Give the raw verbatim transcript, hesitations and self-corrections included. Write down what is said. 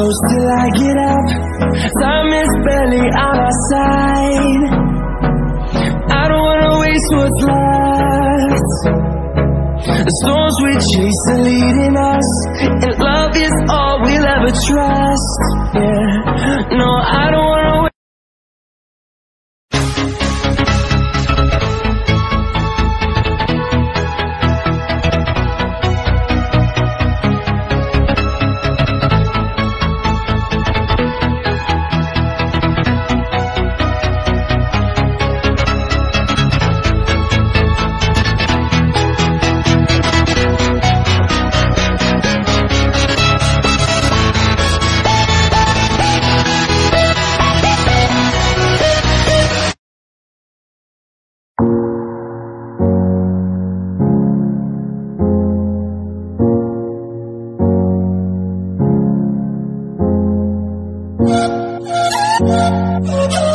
close till I get up. Time is barely on our side. I don't wanna waste what's left. The storms we chase are leading us, and love is all we'll ever trust. Yeah, no, I don't wanna wait. We'll be right back.